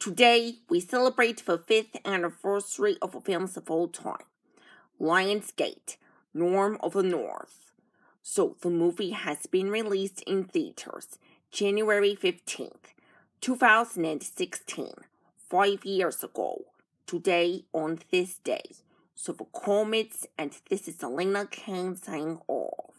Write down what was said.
Today, we celebrate the 5th anniversary of Films of All Time, Lionsgate, Norm of the North. So, the movie has been released in theaters January 15th, 2016, 5 years ago, today on this day. So, for comments, and this is Elena Kang saying all.